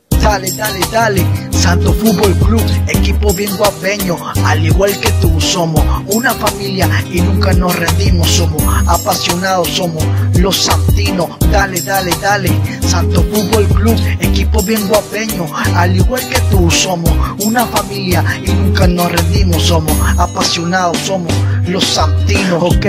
Dale, dale, dale, Santo Fútbol Club, equipo bien guapeño, al igual que tú somos una familia y nunca nos rendimos, somos apasionados, somos los santinos. Dale, dale, dale, Santo Fútbol Club, equipo bien guapeño, al igual que tú somos una familia y nunca nos rendimos, somos apasionados, somos los santinos. Ok,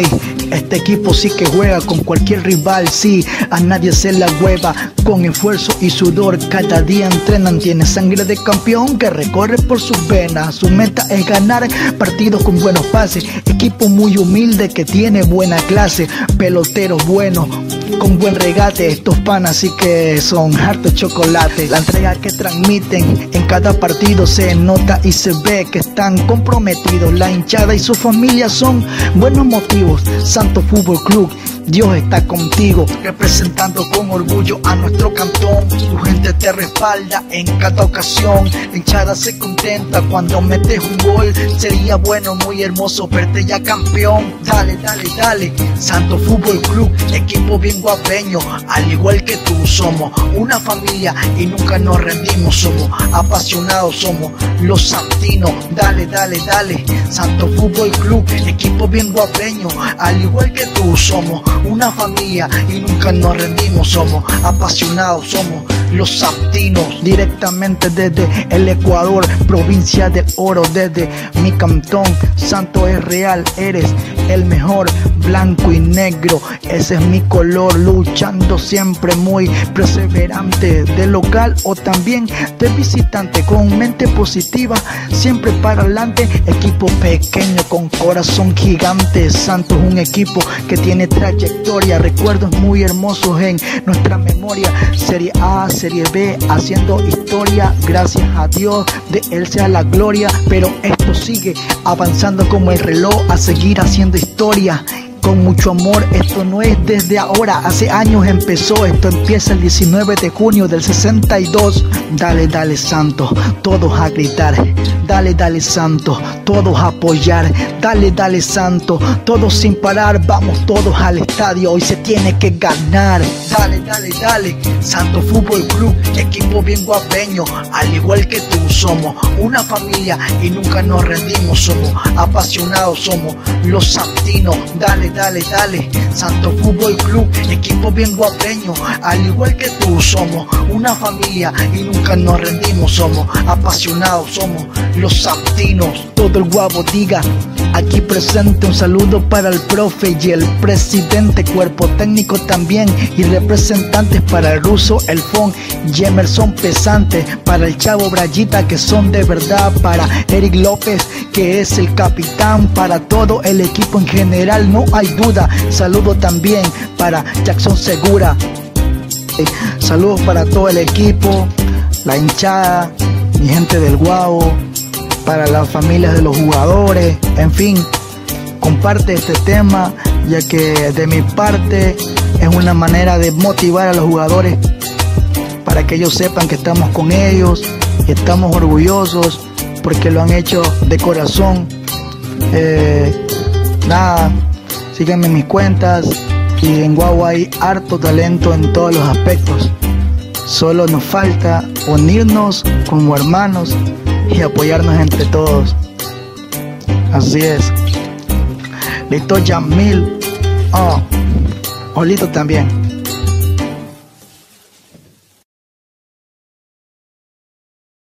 este equipo sí que juega con cualquier rival, sí, a nadie se la hueva, con esfuerzo y sudor cada día entrenan, tiene sangre de campeón que recorre por sus venas, su meta es ganar partidos con buenos pases, equipo muy humilde que tiene buena clase, peloteros buenos con buen regate, estos panas sí que son harto chocolate. La entrega que transmiten en cada partido se nota y se ve que están comprometidos, la hinchada y su familia son buenos motivos. Santo Fútbol Club, Dios está contigo, representando con orgullo a nuestro cantón. Tu gente te respalda en cada ocasión, la hinchada se contenta cuando metes un gol. Sería bueno, muy hermoso verte ya campeón. Dale, dale, dale, Santo Fútbol Club, equipo bien guapeño, al igual que tú somos una familia y nunca nos rendimos, somos apasionados, somos los santinos. Dale, dale, dale, Santo Fútbol Club, equipo bien guapeño, al igual que tú somos una familia y nunca nos rendimos, somos apasionados, somos los santinos. Directamente desde el Ecuador, provincia del Oro, desde mi cantón, Santo es real, eres el mejor, blanco y negro, ese es mi color, luchando siempre muy perseverante, de local o también de visitante, con mente positiva, siempre para adelante, equipo pequeño con corazón gigante. Santo es un equipo que tiene trayectoria, recuerdos muy hermosos en nuestra memoria, Serie A, Serie B, haciendo historia, gracias a Dios, de Él sea la gloria, pero esto sigue avanzando como el reloj, a seguir haciendo historia con mucho amor. Esto no es desde ahora, hace años empezó, esto empieza el 19 de junio del 62. Dale, dale, Santo, todos a gritar, dale, dale, Santo, todos a apoyar, dale, dale, Santo, todos sin parar, vamos todos al estadio, hoy se tiene que ganar. Dale, dale, dale, Santo Fútbol Club, equipo bien guapeño, al igual que tú somos una familia y nunca nos rendimos, somos apasionados, somos los santinos. Dale, dale, dale, Santo Fútbol Club, equipo bien guapeño, al igual que tú somos una familia y nunca nos rendimos, somos apasionados, somos los santinos. Todo el guabo diga, aquí presente, un saludo para el profe y el presidente, cuerpo técnico también y representantes para el ruso, el Fon, Jemerson Pesante, para el Chavo Brayita que son de verdad, para Eric López que es el capitán, para todo el equipo en general, no hay duda. Saludo también para Jackson Segura, saludos para todo el equipo, la hinchada, mi gente del Guavo, para las familias de los jugadores, en fin, comparte este tema, ya que de mi parte es una manera de motivar a los jugadores para que ellos sepan que estamos con ellos y estamos orgullosos porque lo han hecho de corazón. Nada, síganme en mis cuentas y en Guau hay harto talento en todos los aspectos. Solo nos falta unirnos como hermanos y apoyarnos entre todos. Así es. Listo, Yamil. Olito también.